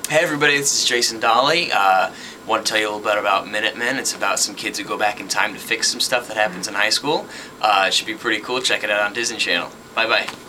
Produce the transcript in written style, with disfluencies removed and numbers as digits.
Hey everybody, this is Jason Dolley. Want to tell you a little bit about Minutemen. It's about some kids who go back in time to fix some stuff that happens in high school. It should be pretty cool. Check it out on Disney Channel. Bye bye.